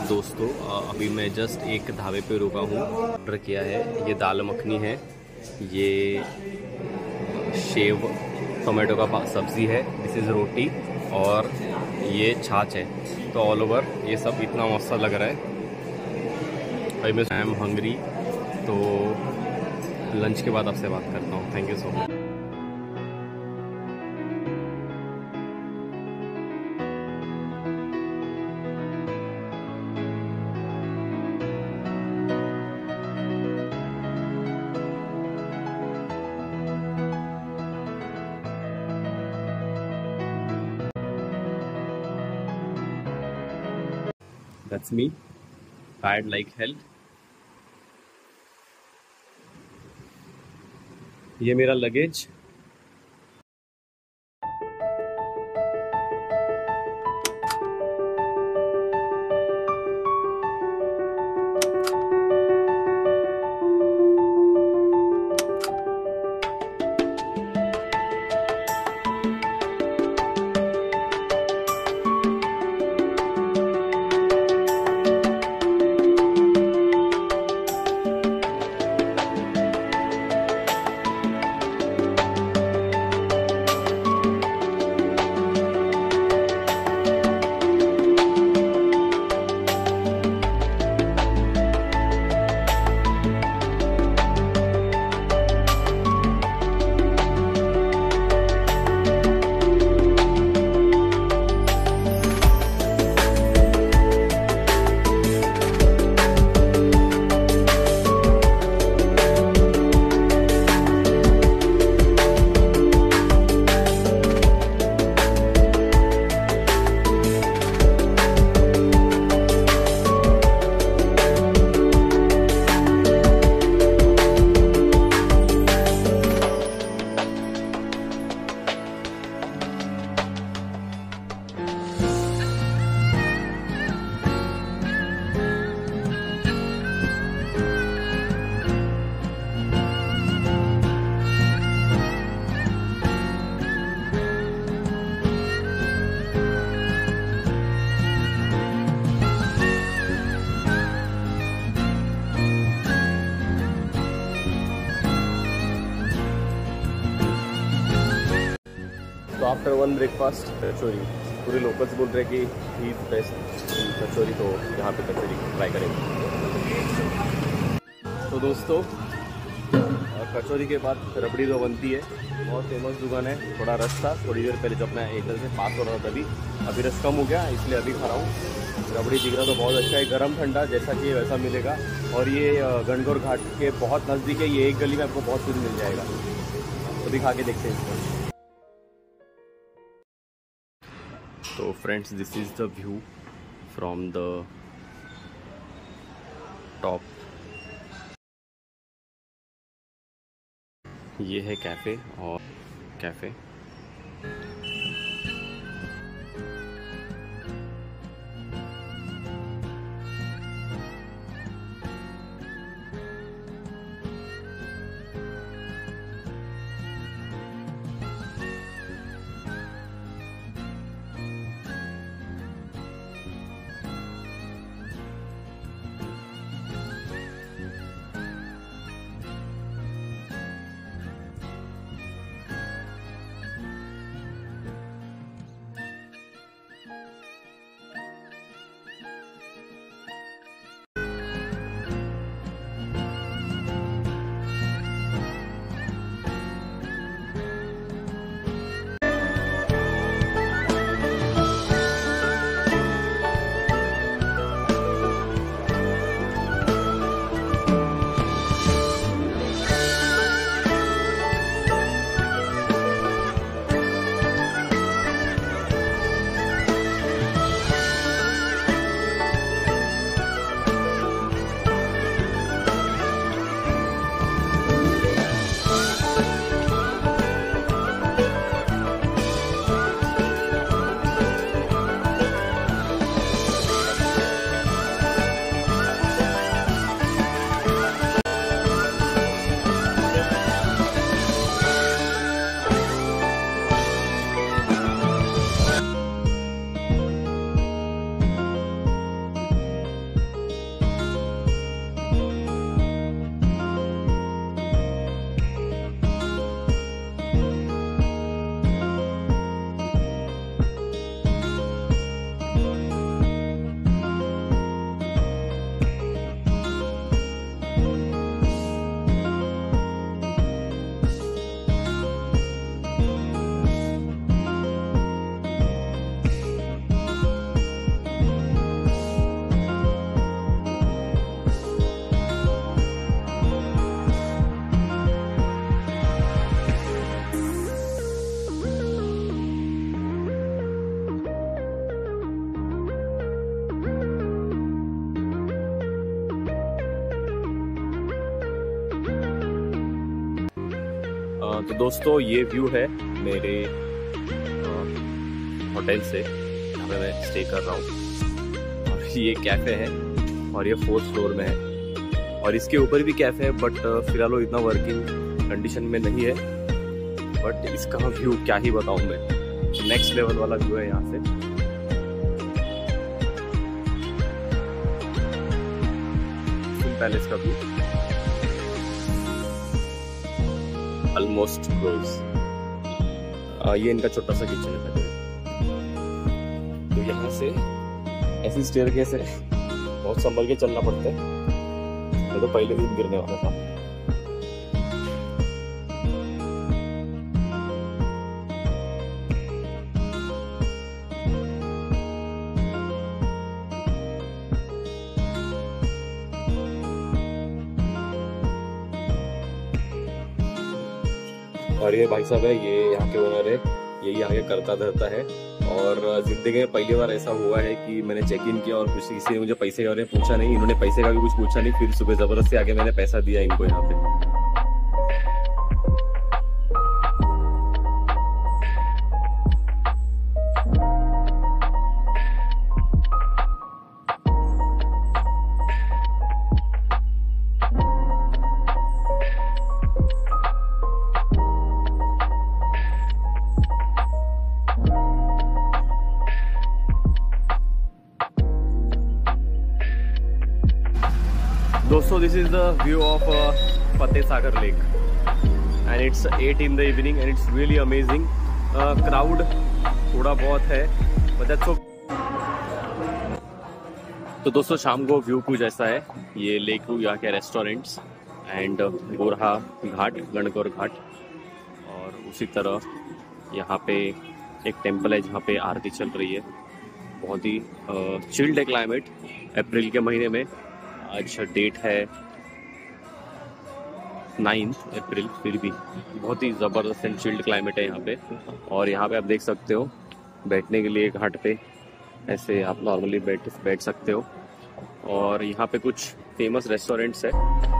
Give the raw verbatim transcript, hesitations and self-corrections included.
दोस्तों अभी मैं जस्ट एक ढाबे पे रुका हूँ। ऑर्डर किया है, ये दाल मखनी है, ये शेव टोमेटो का सब्ज़ी है, दिस इज़ रोटी और ये छाछ है। तो ऑल ओवर ये सब इतना मस्त लग रहा है। भाई मैं आई एम हंग्री, तो लंच के बाद आपसे बात करता हूँ। Thank you so much. That's me, tired like hell. ये मेरा लगेज। तो आफ्टर वन ब्रेकफास्ट कचौरी, पूरे लोकल्स बोल रहे कि ही बेस्ट कचौरी, तो यहाँ पे कचौरी ट्राई करेंगे। तो दोस्तों कचौरी के बाद रबड़ी जो बनती है, बहुत फेमस दुकान है। थोड़ा रश था थोड़ी देर पहले, जब मैं एक से पास हो रहा था तभी, अभी रश कम हो गया इसलिए अभी खा रहा हूँ। रबड़ी दिख रहा तो बहुत अच्छा है, गर्म ठंडा जैसा कि वैसा मिलेगा। और ये गणगौर घाट के बहुत नज़दीक है, ये एक गली में आपको बहुत कुछ मिल जाएगा। अभी खा के देखते हैं इसको। तो friends, this is the view from the top. ये है कैफ़े और कैफ़े तो दोस्तों ये व्यू है मेरे होटल से जहाँ पे मैं स्टे कर रहा हूँ। और ये कैफ़े है और ये फोर्थ फ्लोर में है और इसके ऊपर भी कैफ़े है, बट फिलहाल वो इतना वर्किंग कंडीशन में नहीं है। बट इसका व्यू क्या ही बताऊँ मैं, नेक्स्ट लेवल वाला व्यू है यहाँ से। पैलेस का व्यू ऑलमोस्ट क्लोज। ये इनका छोटा सा किचन है। तो यहाँ से ऐसी स्टेयरकेस है, बहुत संभल के चलना पड़ता है, मैं तो पहले दिन गिरने वाला था। और ये भाई साहब है, ये यहाँ के ओनर है, यही यहाँ के करता धरता है। और जिंदगी में पहली बार ऐसा हुआ है कि मैंने चेक इन किया और कुछ किसी ने मुझे पैसे के बारे में पूछा नहीं, इन्होंने पैसे का भी कुछ पूछा नहीं, फिर सुबह जबरदस्ती आके मैंने पैसा दिया इनको यहाँ पे। दोस्तों this is the view of Fateh Sagar lake and it's at in the evening and it's really amazing. Crowd थोड़ा बहुत है बट दैट्स ओके। तो दोस्तों शाम को व्यू कुछ ऐसा है, ये लेक व्यू, यहाँ के रेस्टोरेंट्स एंड गोरहा घाट, गणगौर घाट। और उसी तरह यहाँ पे एक टेम्पल है जहाँ पे आरती चल रही है। बहुत ही चिल्ड है क्लाइमेट अप्रैल के महीने में। आज डेट है नाइन्थ अप्रैल, फिर भी बहुत ही ज़बरदस्त एंड चिल्ड क्लाइमेट है यहाँ पे। और यहाँ पे आप देख सकते हो बैठने के लिए घाट पे ऐसे आप नॉर्मली बैठ बैठ सकते हो। और यहाँ पे कुछ फेमस रेस्टोरेंट्स है